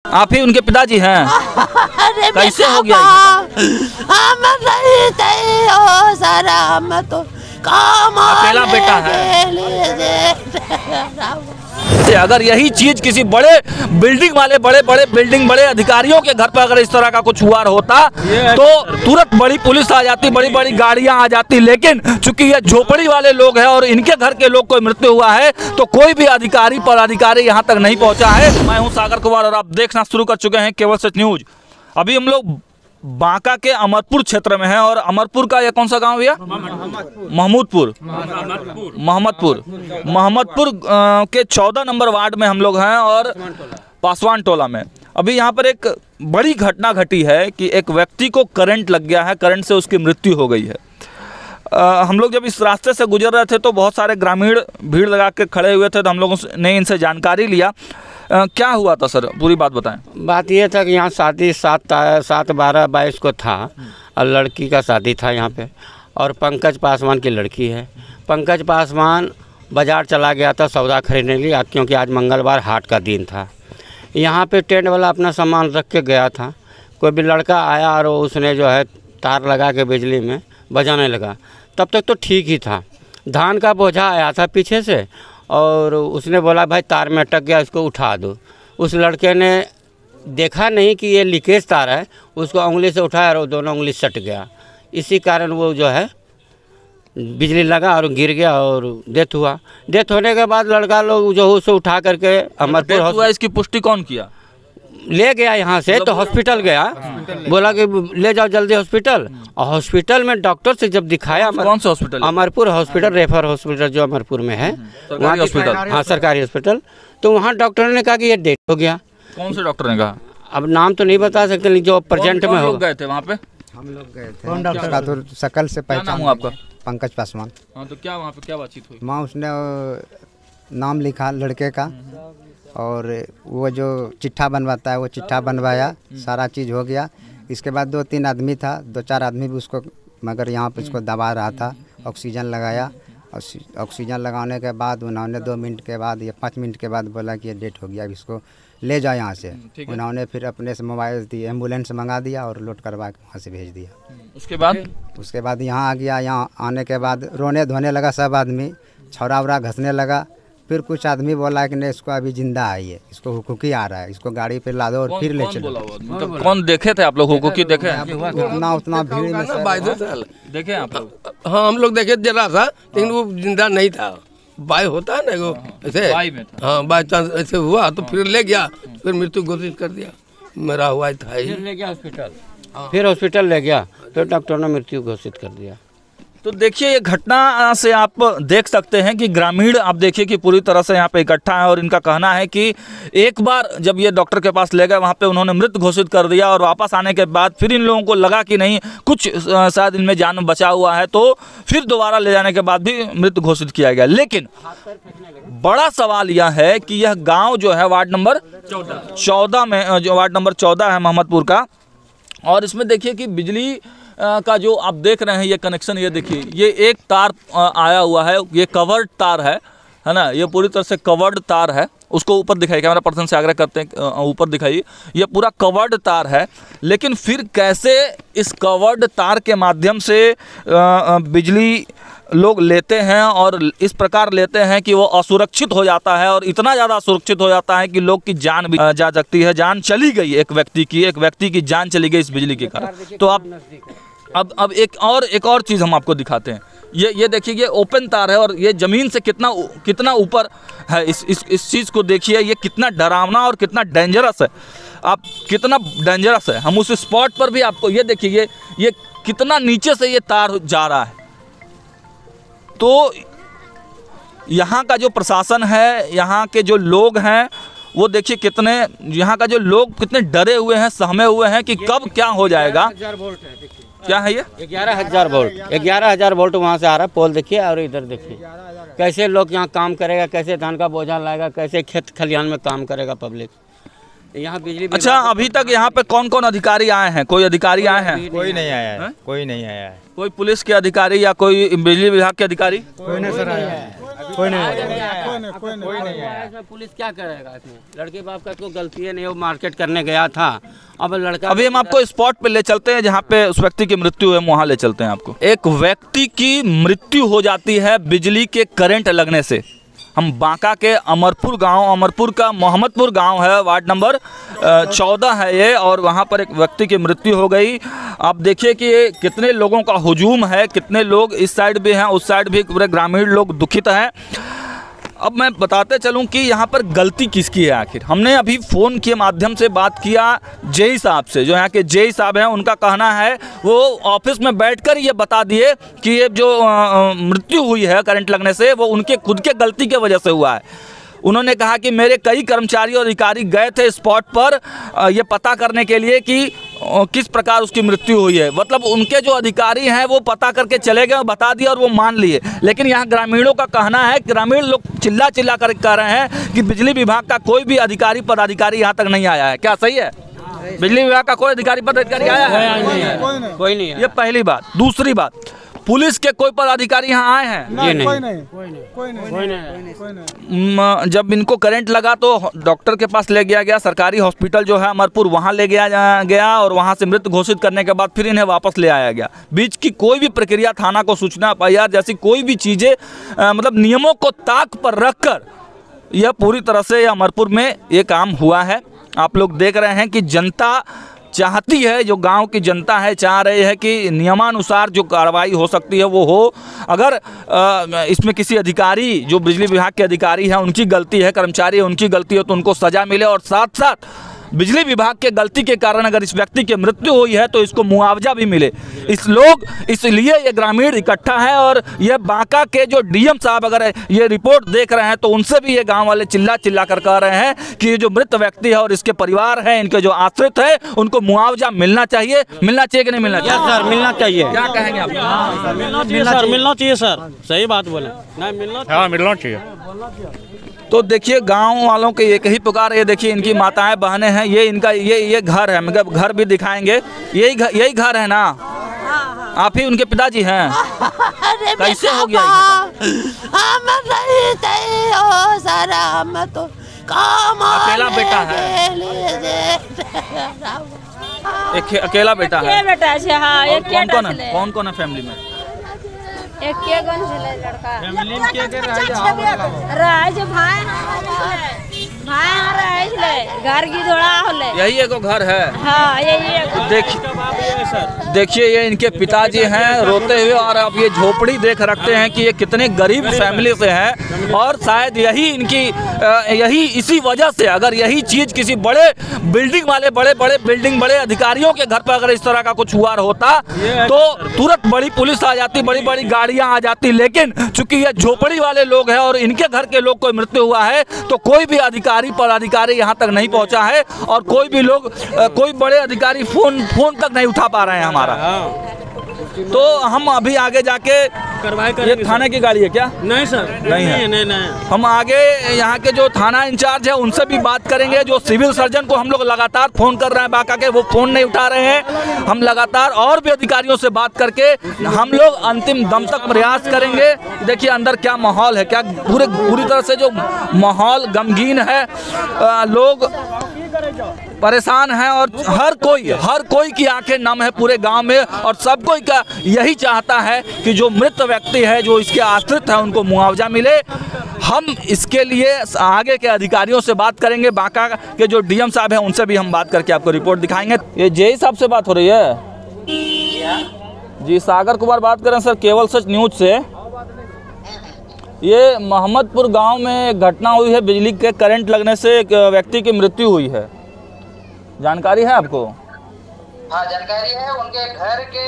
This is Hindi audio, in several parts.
आप ही उनके पिताजी हैं? अरे कैसे हो गया हम नहीं थे ओ सारा, हम तो काम अकेला बेटा है। अगर यही चीज किसी बड़े बिल्डिंग वाले बड़े अधिकारियों के घर पर अगर इस तरह का कुछ हुआ होता तो तुरंत बड़ी पुलिस आ जाती, बड़ी बड़ी गाड़ियां आ जाती, लेकिन चूंकि ये झोपड़ी वाले लोग हैं और इनके घर के लोग को मृत्यु हुआ है तो कोई भी अधिकारी पदाधिकारी यहाँ तक नहीं पहुंचा है। मैं हूँ सागर कुमार और आप देखना शुरू कर चुके हैं केवल सच न्यूज। अभी हम लोग बांका के अमरपुर क्षेत्र में है और अमरपुर का यह कौन सा गांव भैया? महमदपुर के 14 नंबर वार्ड में हम लोग हैं और पासवान टोला में। अभी यहाँ पर एक बड़ी घटना घटी है कि एक व्यक्ति को करंट लग गया है, करंट से उसकी मृत्यु हो गई है। हम लोग जब इस रास्ते से गुजर रहे थे तो बहुत सारे ग्रामीण भीड़ लगा के खड़े हुए थे, तो हम लोगों ने इनसे जानकारी लिया। क्या हुआ था सर, पूरी बात बताएं। बात ये था कि यहाँ शादी 7/12/22 को था और लड़की का शादी था यहाँ पे, और पंकज पासवान की लड़की है। पंकज पासवान बाज़ार चला गया था सौदा खरीदने के लिए, क्योंकि आज मंगलवार हाट का दिन था। यहाँ पे टेंट वाला अपना सामान रख के गया था, कोई भी लड़का आया और उसने जो है तार लगा के बिजली में बजाने लगा। तब तक तो ठीक ही था, धान का बोझा आया था पीछे से और उसने बोला भाई तार में अटक गया, इसको उठा दो। उस लड़के ने देखा नहीं कि ये लीकेज तार है, उसको उंगली से उठाया और दोनों उंगली सट गया। इसी कारण वो जो है बिजली लगा और गिर गया और डेथ हुआ। डेथ होने के बाद लड़का लोग जो उसे उठा करके अमरपुर हुआ, इसकी पुष्टि कौन किया? ले गया यहाँ से, तो हॉस्पिटल गया, बोला कि ले जाओ जल्दी हॉस्पिटल। और हॉस्पिटल में डॉक्टर से जब दिखाया, कौन सा hospital? Amarpur hospital, refer hospital जो अमरपुर में है, सरकारी हॉस्पिटल। हाँ, सरकारी हॉस्पिटल। तो वहाँ डॉक्टर ने कहा कि ये डेथ हो गया। कौन से डॉक्टर ने कहा? अब नाम तो नहीं बता सकते, लेकिन जो प्रेजेंट में हो। गए थे वहाँ पे? हम लोग गए थे। कौन डॉक्टर का तो शकल से पहचान हुआ आपका? पंकज पासवान। हाँ, तो क्या वहाँ पे क्या बातचीत हुई? माँ उसने नाम लिखा लड़के का और वो जो चिट्ठा बनवाता है वो चिट्ठा बनवाया, सारा चीज़ हो गया। इसके बाद 2-3 आदमी था, 2-4 आदमी भी उसको मगर यहाँ पे उसको दबा रहा था। ऑक्सीजन लगाया, ऑक्सीजन लगाने के बाद उन्होंने 2 मिनट के बाद या 5 मिनट के बाद बोला कि ये डेट हो गया, इसको ले जाओ यहाँ से। उन्होंने फिर अपने से मोबाइल दी, एम्बुलेंस मंगा दिया और लोड करवा के वहाँ से भेज दिया। उसके बाद यहाँ आ गया। यहाँ आने के बाद रोने धोने लगा सब आदमी, छौरा वरा घसने लगा। फिर कुछ आदमी बोला कि नहीं इसको अभी जिंदा है, ये इसको हुकुकी आ रहा है, इसको गाड़ी पे ला दो और फिर ले चलो। मतलब कौन देखे थे आप लोग हुकुकी? देखे उतना भीड़ में देखे आप लोग? हाँ, हम लोग देखे जरा सा, लेकिन वो जिंदा नहीं था। बाय होता है ना वो ऐसे, हाँ बाय चांस ऐसे हुआ तो फिर ले गया, फिर मृत्यु घोषित कर दिया। मेरा हुआ था ही, ले गया हॉस्पिटल, फिर हॉस्पिटल ले गया तो डॉक्टर ने मृत्यु घोषित कर दिया। तो देखिए ये घटना से आप देख सकते हैं कि ग्रामीण आप देखिए कि पूरी तरह से यहाँ पे इकट्ठा है और इनका कहना है कि एक बार जब ये डॉक्टर के पास ले गए वहाँ पे उन्होंने मृत घोषित कर दिया और वापस आने के बाद फिर इन लोगों को लगा कि नहीं कुछ शायद इनमें जान बचा हुआ है, तो फिर दोबारा ले जाने के बाद भी मृत घोषित किया गया। लेकिन बड़ा सवाल यह है कि यह गाँव जो है वार्ड नंबर 14 में, जो वार्ड नंबर 14 है महमदपुर का, और इसमें देखिए कि बिजली का जो आप देख रहे हैं ये कनेक्शन, ये देखिए ये एक तार आया हुआ है, ये कवर्ड तार है ना, ये पूरी तरह से कवर्ड तार है। उसको ऊपर दिखाइए, कैमरा पर्सन से आग्रह करते हैं ऊपर दिखाइए, ये पूरा कवर्ड तार है। लेकिन फिर कैसे इस कवर्ड तार के माध्यम से बिजली लोग लेते हैं और इस प्रकार लेते हैं कि वो असुरक्षित हो जाता है, और इतना ज़्यादा असुरक्षित हो जाता है कि लोग की जान भी जा सकती है। जान चली गई एक व्यक्ति की जान चली गई इस बिजली के कारण। तो आप अब एक और चीज़ हम आपको दिखाते हैं। ये देखिए ये ओपन तार है और ये ज़मीन से कितना ऊपर है। इस चीज़ को देखिए, ये कितना डरावना और कितना डेंजरस है। आप कितना डेंजरस है, हम उस स्पॉट पर भी आपको ये देखिए ये कितना नीचे से ये तार जा रहा है। तो यहाँ का जो प्रशासन है, यहाँ के जो लोग हैं, वो देखिए कितने, यहाँ का जो लोग कितने डरे हुए हैं, सहमे हुए हैं कि कब क्या हो जाएगा। क्या है ये? 11,000 वोल्ट वहाँ से आ रहा है पोल देखिए, और इधर देखिए कैसे लोग यहाँ काम करेगा, कैसे धान का बोझा लाएगा, कैसे खेत खलिहान में काम करेगा पब्लिक यहाँ बिजली। अच्छा, अभी तक यहाँ पे कौन कौन अधिकारी आए हैं? कोई अधिकारी आए हैं? कोई नहीं आया है, कोई नहीं आया है। कोई पुलिस के अधिकारी या कोई बिजली विभाग के अधिकारी? कोई नहीं सर आया है। कोई नहीं है। इसमें पुलिस क्या करेगा? इसमें लड़के बाप का तो गलती है नहीं, वो मार्केट करने गया था। अब लड़का, अभी हम आपको स्पॉट पे ले चलते हैं जहाँ पे उस व्यक्ति की मृत्यु है, वहाँ ले चलते हैं आपको। एक व्यक्ति की मृत्यु हो जाती है बिजली के करंट लगने से। हम बांका के अमरपुर गांव, अमरपुर का मोहम्मदपुर गांव है, वार्ड नंबर 14 है ये, और वहां पर एक व्यक्ति की मृत्यु हो गई। आप देखिए कि ये कितने लोगों का हुजूम है, कितने लोग इस साइड भी हैं, उस साइड भी पूरे ग्रामीण लोग दुखित हैं। अब मैं बताते चलूं कि यहाँ पर गलती किसकी है आखिर। हमने अभी फ़ोन के माध्यम से बात किया जेई साहब से, जो यहाँ के जेई साहब हैं। उनका कहना है वो ऑफिस में बैठकर ये बता दिए कि ये जो मृत्यु हुई है करंट लगने से, वो उनके खुद के गलती के वजह से हुआ है। उन्होंने कहा कि मेरे कई कर्मचारी और अधिकारी गए थे स्पॉट पर ये पता करने के लिए कि किस प्रकार उसकी मृत्यु हुई है। मतलब उनके जो अधिकारी हैं वो पता करके चले गए, बता दिया और वो मान लिए। लेकिन यहाँ ग्रामीणों का कहना है, ग्रामीण लोग चिल्ला चिल्ला कर कह रहे हैं कि बिजली विभाग का कोई भी अधिकारी पदाधिकारी यहाँ तक नहीं आया है। क्या सही है? बिजली विभाग का कोई अधिकारी पदाधिकारी आया है? कोई नहीं। ये पहली बात। दूसरी बात, पुलिस के कोई पदाधिकारी यहाँ आए हैं? जब इनको करंट लगा तो डॉक्टर के पास ले गया गया, सरकारी हॉस्पिटल जो है अमरपुर, वहाँ ले गया और वहाँ से मृत घोषित करने के बाद फिर इन्हें वापस ले आया गया। बीच की कोई भी प्रक्रिया, थाना को सूचना, एफआईआर जैसी कोई भी चीज़ें मतलब नियमों को ताक पर रखकर यह पूरी तरह से अमरपुर में ये काम हुआ है। आप लोग देख रहे हैं कि जनता चाहती है, जो गांव की जनता है चाह रही है कि नियमानुसार जो कार्रवाई हो सकती है वो हो। अगर इसमें किसी अधिकारी, जो बिजली विभाग के अधिकारी हैं, उनकी गलती है, कर्मचारी है, उनकी गलती है, तो उनको सज़ा मिले। और साथ साथ बिजली विभाग के गलती के कारण अगर इस व्यक्ति की मृत्यु हुई है तो इसको मुआवजा भी मिले। इसलिए ये ग्रामीण इकट्ठा है। और ये बांका के जो डीएम साहब अगर ये रिपोर्ट देख रहे हैं तो उनसे भी ये गांव वाले चिल्ला चिल्ला कर कह रहे हैं कि ये जो मृत व्यक्ति है और इसके परिवार है, इनके जो आश्रित है, उनको मुआवजा मिलना चाहिए। मिलना चाहिए कि नहीं मिलना चाहिए? सर मिलना चाहिए। क्या कहेंगे आप? मिलना चाहिए सर, सही बात बोले। मिलना चाहिए। तो देखिए गांव वालों के एक ही पुकार है। ये देखिए इनकी माताएं बहनें हैं, ये इनका ये घर है, मतलब घर भी दिखाएंगे। यही घर है ना? आप ही उनके पिताजी हैं? कैसे हो गया? अकेला बेटा है? एक अकेला बेटा है? कौन कौन है फैमिली में? एक के गन झले लड़का फैमिली में के राज भाई रहे घर की धोड़ा होले। यही एगो घर है? हाँ यही है। देखिए ये इनके पिताजी हैं रोते हुए, और आप ये झोपड़ी देख रखते हैं कि ये कितने गरीब फैमिली से हैं। और शायद यही इसी वजह से, अगर यही चीज़ किसी बड़े बिल्डिंग वाले, बड़े अधिकारियों के घर पर अगर इस तरह का कुछ हुआ होता तो तुरंत बड़ी पुलिस आ जाती, बड़ी बड़ी गाड़ियां आ जाती। लेकिन चूंकि ये झोपड़ी वाले लोग हैं और इनके घर के लोग कोई मृत्यु हुआ है तो कोई भी अधिकारी पदाधिकारी यहाँ तक नहीं पहुँचा है, और कोई बड़े अधिकारी फोन तक नहीं उठा पा रहे हैं हमारा। तो हम अभी आगे जाके कार्रवाई ये थाने की गाड़ी है क्या? नहीं सर, नहीं है। नहीं। हम आगे यहाँ के जो थाना इंचार्ज है उनसे भी बात करेंगे। जो सिविल सर्जन को हम लोग लगातार फोन कर रहे हैं बांका के, वो फोन नहीं उठा रहे हैं। हम लगातार और भी अधिकारियों से बात करके हम लोग अंतिम दम तक प्रयास करेंगे। देखिए अंदर क्या माहौल है, क्या पूरी तरह से जो माहौल गमगीन है, लोग परेशान हैं और हर कोई की आंखें नम है पूरे गांव में। और सब कोई का यही चाहता है कि जो मृत व्यक्ति है, जो इसके आश्रित है, उनको मुआवजा मिले। हम इसके लिए आगे के अधिकारियों से बात करेंगे, बांका के जो डीएम साहब हैं उनसे भी हम बात करके आपको रिपोर्ट दिखाएंगे। ये जेई साहब से बात हो रही है जी? सागर कुमार बात करें सर, केवल सच न्यूज से। ये मोहम्मदपुर गांव में एक घटना हुई है, बिजली के करंट लगने से एक व्यक्ति की मृत्यु हुई है। जानकारी है आपको? हाँ जानकारी है। उनके घर के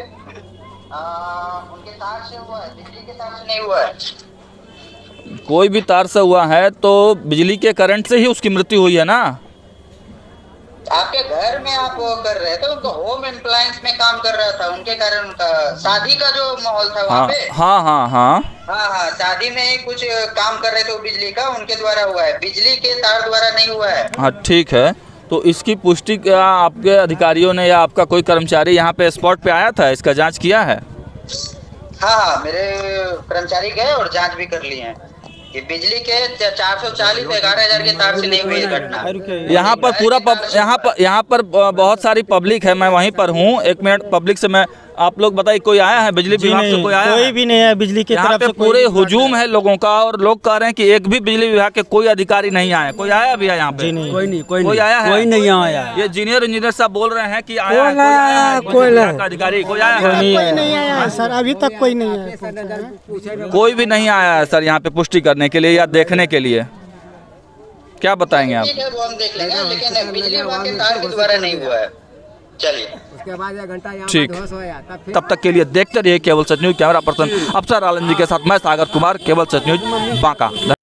उनके तार से हुआ है, बिजली के तार से नहीं हुआ है। कोई भी तार से हुआ है तो बिजली के करंट से ही उसकी मृत्यु हुई है ना? आपके घर में आप वो कर रहे थे, उनका होम एप्लायंस में काम कर रहा था, उनके कारण उनका शादी का जो माहौल था वहाँ पे। हाँ, शादी में ही कुछ काम कर रहे थे वो बिजली का, उनके द्वारा हुआ है, बिजली के तार द्वारा नहीं हुआ है। हाँ ठीक है, तो इसकी पुष्टि क्या आपके अधिकारियों ने या आपका कोई कर्मचारी यहाँ पे स्पॉट पे आया था, इसका जांच किया है? हाँ, मेरे कर्मचारी गए और जांच भी कर लिए हैं। कि बिजली के 440 11,000 के तार से नहीं हुई घटना। यहाँ पर यहाँ पर बहुत सारी पब्लिक है, मैं वहीं पर हूँ। एक मिनट, पब्लिक से मैं, आप लोग बताइए, कोई आया है बिजली विभाग से? कोई आया? कोई भी नहीं है बिजली की तरफ से। पूरे हुजूम है लोगों का और लोग कह रहे हैं कि एक भी बिजली विभाग के कोई अधिकारी नहीं आए। कोई आया भी है यहाँ पे? नहीं, कोई नहीं, कोई आया है? कोई नहीं आया। ये इंजीनियर साहब बोल रहे हैं कि आया है कोई अधिकारी? कोई आया है? कोई नहीं आया सर, अभी तक कोई नहीं आया। कोई भी नहीं आया है सर यहाँ पे पुष्टि करने के लिए या देखने के लिए। क्या बताएंगे आप? ठीक है, वो हम देख लेंगे, लेकिन बिजली विभाग के तार के द्वारा नहीं हुआ है। चलिए, उसके बाद 1 घंटा ठीक। तब तक के लिए देखते रहिए Kebal Sach news. Camera person Afsar Alam ji के साथ मैं सागर कुमार, केबल सच न्यूज बांका।